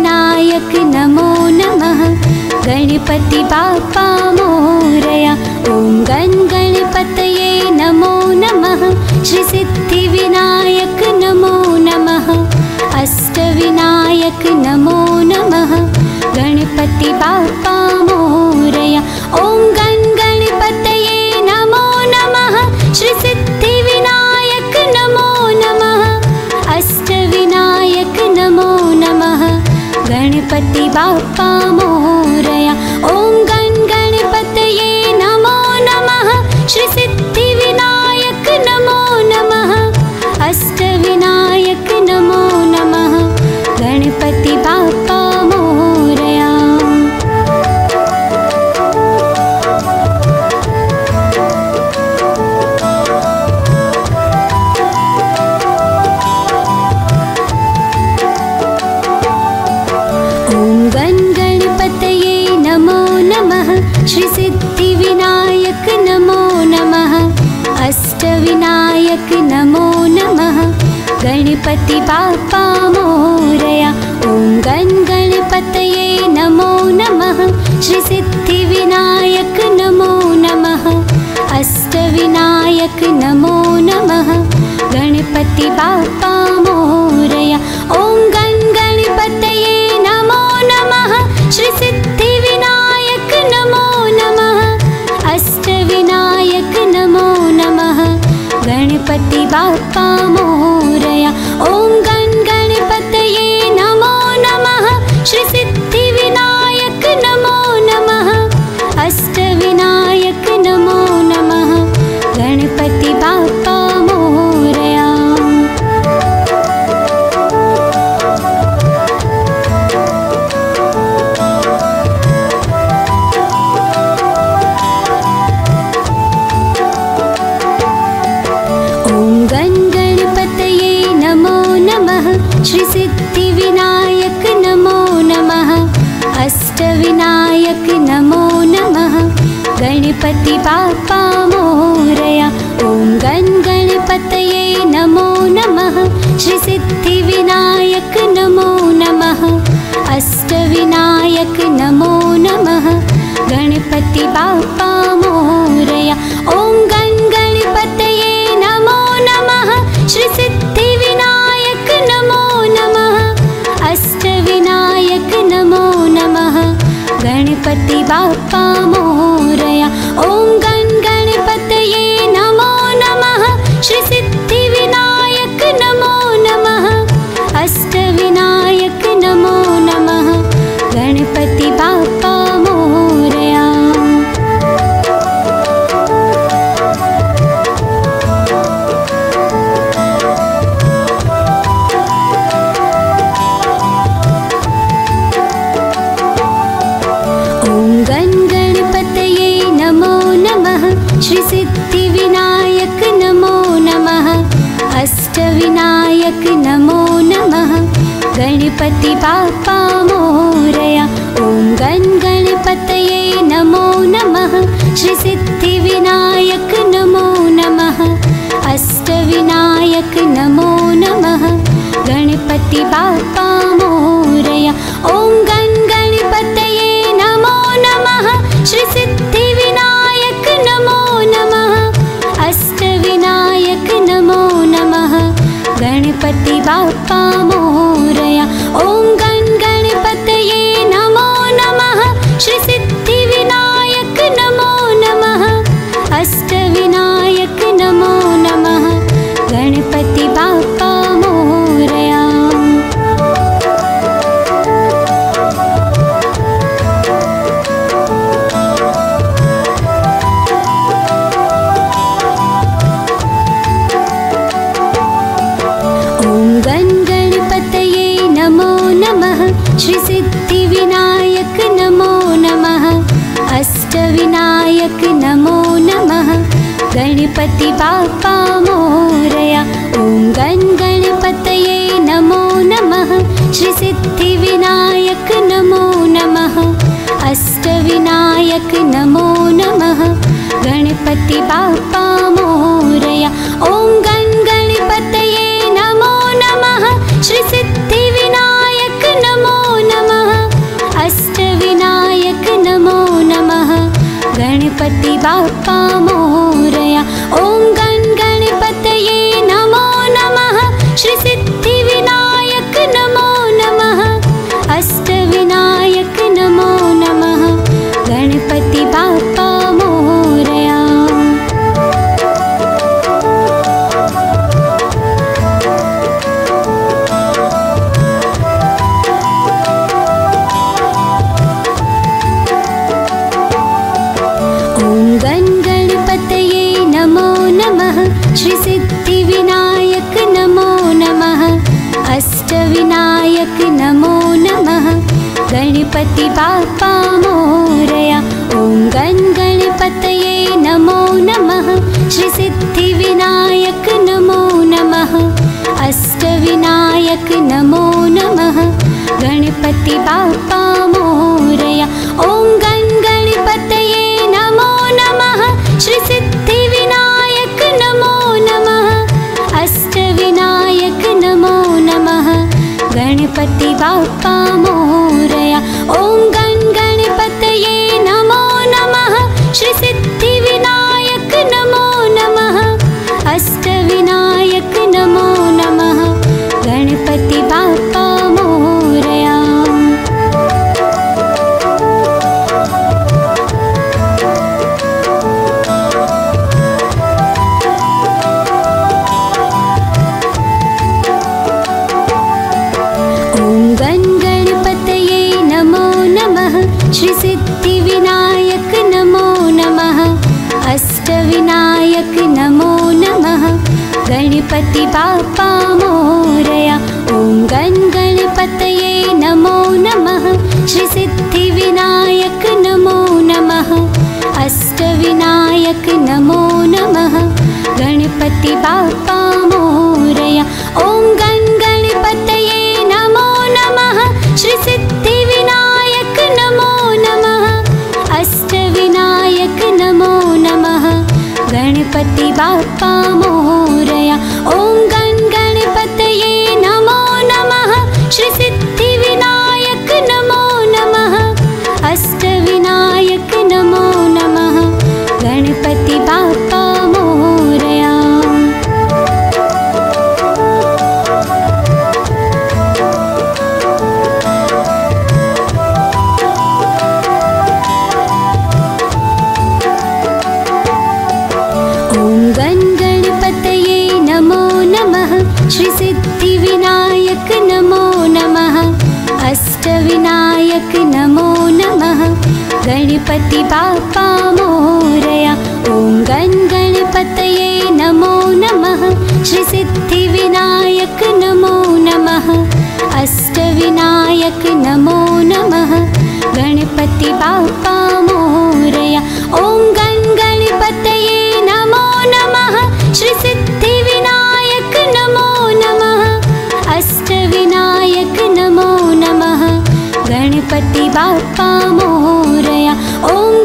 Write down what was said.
अष्टविनायक नमो नमः। गणपति बाप्पा मोरया। ॐ गणपतये नमो नमः। श्री सिद्धिविनायक नमो नमः। अष्टविनायक नमो नमः। गणपति बाप्पा मोरया। ॐ गणपतये नमो नमः। श्री सिद्धिविनायक नमो नमः। अष्टविनायक नमो नमः। गणपति बाप्पा मोरया। ॐ गणपतये नमो नमः। श्री सिद्धिविनायक नमो नमः। अष्टविनायक नमो नमः। गणपति बाप्पा मोरया। ॐ गणपतये नमो नमः। श्री सिद्धिविनायक नमो नमः। अष्टविनायक नमो नमः। गणपति बाप्पा मोरया। ॐ गणपतये नमो नमः। श्री सिद्धिविनायक नमो नमः। अष्टविनायक नमो नमः। गणपति बाप्पा मोरया। ॐ गणपतये नमो नमः। श्री सिद्धिविनायक नमो नमः। अष्टविनायक नमो नमः। गणपति बाप्पा मोरया। ॐ गणपतये नमो नमः। श्री सिद्धिविनायक नमो नमः। अष्टविनायक नमो नमः। गणपति बाप्पा मोरया। ॐ गणपतये नमो नमः। श्री सिद्धिविनायक नमो नमः। अष्टविनायक नमो नमः। गणपति बाप्पा मोरया। ॐ गणपतये नमो नमः। श्री सिद्धिविनायक नमो नमः। अष्टविनायक नमो नमः। गणपति बाप्पा मोरया। ॐ गणपतये नमो नमः। श्री सिद्धिविनायक नमो नमः। अष्टविनायक नमो नमः। गणपति बाप्पा मोरया। ॐ गणपतये नमो नमः। श्री सिद्धिविनायक नमो नमः। अष्टविनायक नमो नमः। गणपति बाप्पा मोरया। ॐ गणपतये नमो नमः। श्री सिद्धिविनायक नमो नमः। अष्टविनायक नमो नमः। गणपति बाप्पा मोरया। ॐ गणपतये नमो नमः। श्री सिद्धिविनायक नमो नमः। अष्टविनायक नमो नमः। गणपति बाप्पा मोरया। ॐ गणपतये नमो नमः। श्री सिद्धिविनायक नमो नमः। अष्टविनायक नमो नमः। गणपति बाप्पा मोरया। ॐ गणपतये नमो नमः। श्री सिद्धिविनायक नमो नमः। अष्टविनायक नमो नमः। गणपति बाप्पा मोरया। ॐ गणपतये नमो नमः। श्री सिद्धिविनायक नमो नमः। अष्टविनायक नमो नमः। गणपति बाप्पा मोरया। ॐ गणपतये नमो नमः। श्री सिद्धिविनायक नमो नमः। अष्टविनायक नमो नमः। गणपति बाप्पा मोरया। ॐ गणपतये नमो नमः। श्री सिद्धिविनायक नमो नमः। बाप्पा मोरया। ॐ गण गणपतये नमो नमः। श्री सिद्धिविनायक नमो नमः। अष्टविनायक नमो नमः। गणपति बाप्पा मोरया। ॐ गण गणपतये नमो नमः। श्री सिद्धिविनायक नमो नमः। अष्टविनायक नमो नमः। गणपति बाप्पा मोरया। ॐ गण गणपतये नमो नमः। श्री सिद्धिविनायक नमो नमः। अष्टविनायक नमो नमः। गणपति बाप्पा मोरया। ॐ गण गणपतये नमो नमः। श्री सिद्धिविनायक नमो नमः। अष्टविनायक नमो नमः। गणपति बाप्पा मोरया। ॐ गण गणपतये नमो नमः। श्री सिद्धिविनायक नमो नमः। अष्टविनायक नमो नमः। गणपति बाप्पा मोरया। ॐ गण गणपतये नमो नमः। श्री सिद्धिविनायक नमो नमः। अष्टविनायक नमो नमः। गणपति बाप्पा मोरया। ॐ गण गणपतये नमो नमः। श्री सिद्धिविनायक नमो नमः। अष्टविनायक नमो नमः। गणपति बाप्पा मोरया। ॐ गण गणपतये नमो नमः। श्री सिद्धिविनायक नमो नमः। अष्टविनायक नमो नमः। गणपति बाप्पा मोरया। ॐ गण गणपतये नमो नमः। श्री सिद्धिविनायक नमो नमः। अष्टविनायक नमो नमः। गणपति बाप्पा मोरया। ॐ गण गणपतये नमो नमः। श्री सिद्धिविनायक नमो नमः। अष्टविनायक नमो नमः। गणपति बाप्पा मोरया। ॐ गण गणपतये नमो नमः। श्री सिद्धिविनायक नमो नमः। अष्टविनायक नमो नमः। गणपति बाप्पा मोरया। ॐ गण गणपतये नमो नमः। श्री सिद्धिविनायक नमो नमः। अष्टविनायक नमो नमः। गणपति बाप्पा मोरया। ॐ